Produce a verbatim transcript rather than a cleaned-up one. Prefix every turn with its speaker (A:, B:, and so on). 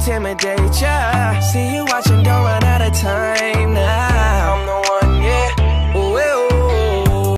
A: intimidate ya. See you watching, don't run out of time.